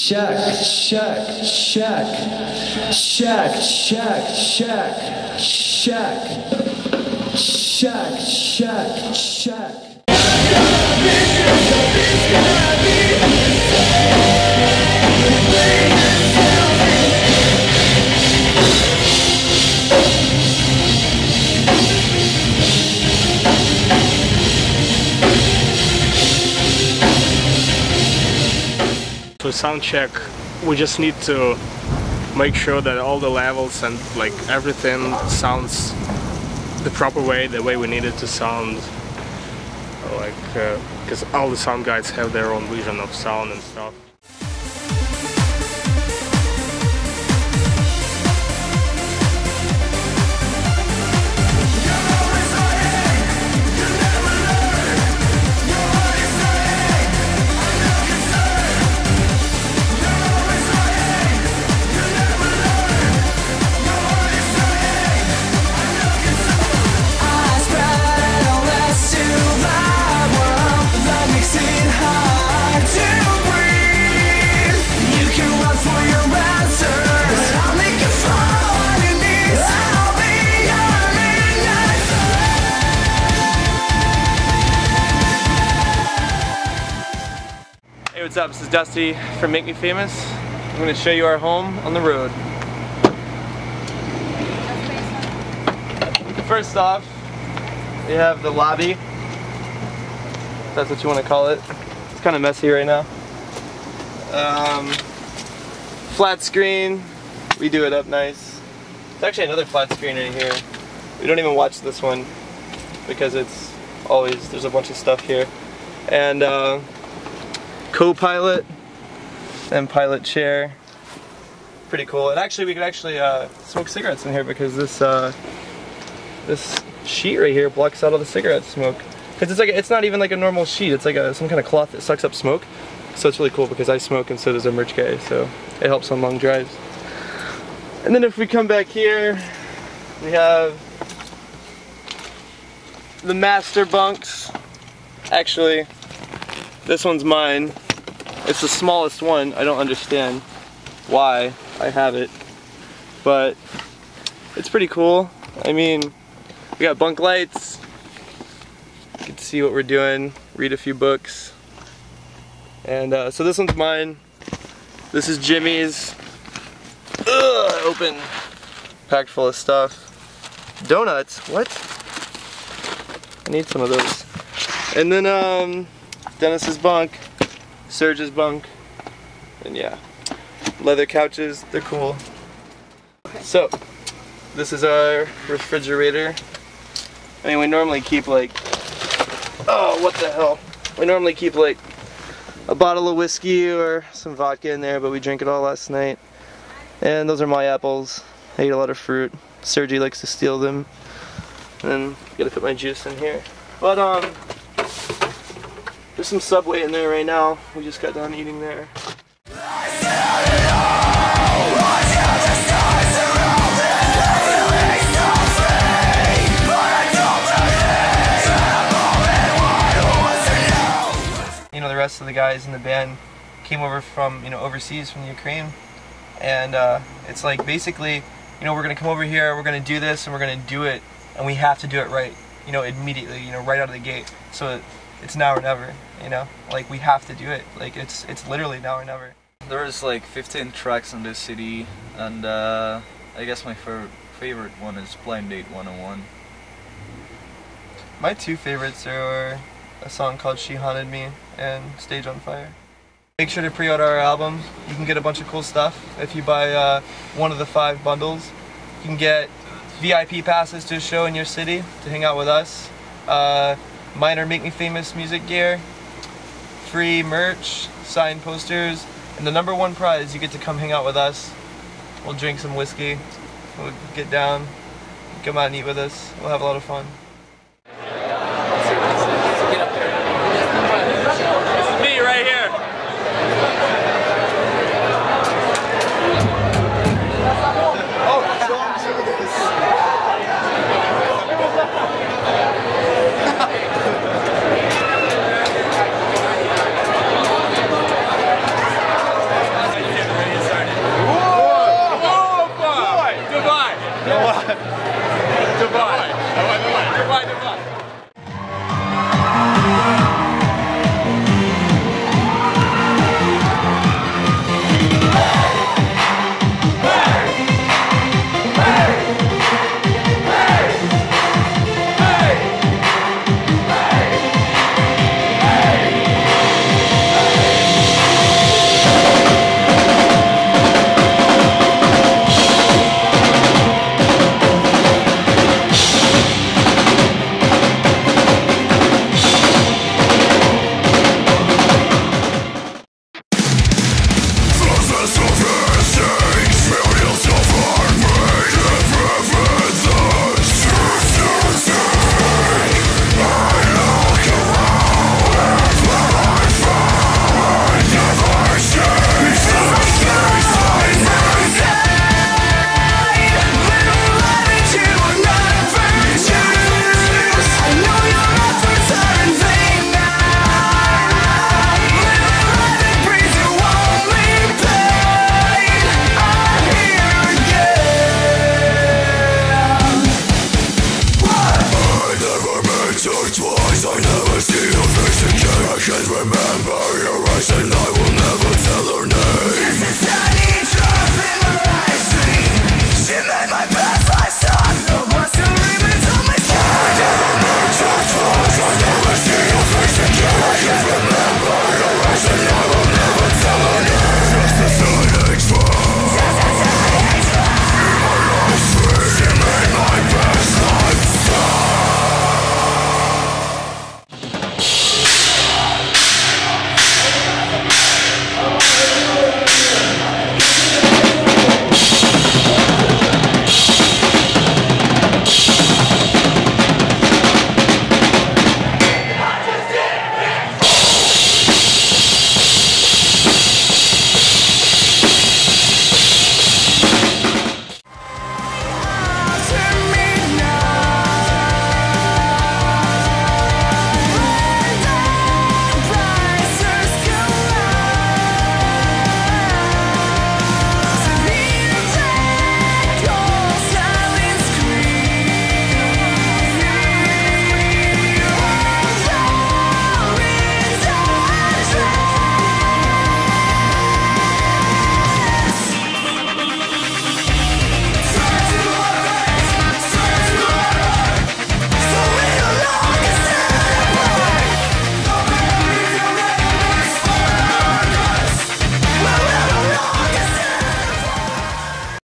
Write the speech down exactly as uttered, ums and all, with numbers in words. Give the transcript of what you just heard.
Check, check, check, check, check, check, check, check, check, check. For sound check, we just need to make sure that all the levels and like everything sounds the proper way, the way we need it to sound. Like, because uh, all the sound guys have their own vision of sound and stuff. Hey, what's up? This is Dusty from Make Me Famous. I'm going to show you our home on the road. First off, we have the lobby, if that's what you want to call it. It's kind of messy right now. Um, flat screen, we do it up nice. There's actually another flat screen right here. We don't even watch this one because it's always, there's a bunch of stuff here. And uh, co-pilot and pilot chair, pretty cool. And actually we could actually uh, smoke cigarettes in here because this uh, this sheet right here blocks out all the cigarette smoke. Because it's like it's not even like a normal sheet. It's like a, some kind of cloth that sucks up smoke. So it's really cool because I smoke and so does a merch guy. So it helps on long drives. And then if we come back here, we have the master bunks. Actually, this one's mine. It's the smallest one. I don't understand why I have it, but it's pretty cool. I mean, we got bunk lights. You can see what we're doing, read a few books. And uh, so this one's mine. This is Jimmy's. Ugh, open, packed full of stuff. Donuts, what? I need some of those. And then um, Dennis's bunk. Serge's bunk, and yeah, leather couches, they're cool. So, this is our refrigerator. I mean, we normally keep like, oh, what the hell? We normally keep like a bottle of whiskey or some vodka in there, but we drank it all last night. And those are my apples. I ate a lot of fruit. Sergi likes to steal them. And then, gotta put my juice in here. But, um, there's some Subway in there right now. We just got done eating there. You know, the rest of the guys in the band came over from, you know, overseas from the Ukraine. And uh, it's like basically, you know, we're gonna come over here, we're gonna do this, and we're gonna do it, and we have to do it right, you know, immediately, you know, right out of the gate. So it's now or never, you know, like we have to do it, like it's it's literally now or never. There's like fifteen tracks in this C D, and uh, I guess my favorite favorite one is Blind Date one oh one. My two favorites are a song called She Haunted Me and Stage on Fire. Make sure to pre-order our album. You can get a bunch of cool stuff if you buy uh, one of the five bundles. You can get V I P passes to a show in your city to hang out with us. Uh, Minor Make Me Famous music gear, free merch, signed posters, and the number one prize, you get to come hang out with us. We'll drink some whiskey, we'll get down, come out and eat with us. We'll have a lot of fun. This is me right here. Oh, don't do this. Twice I never see your face again. I can't remember your eyes and I will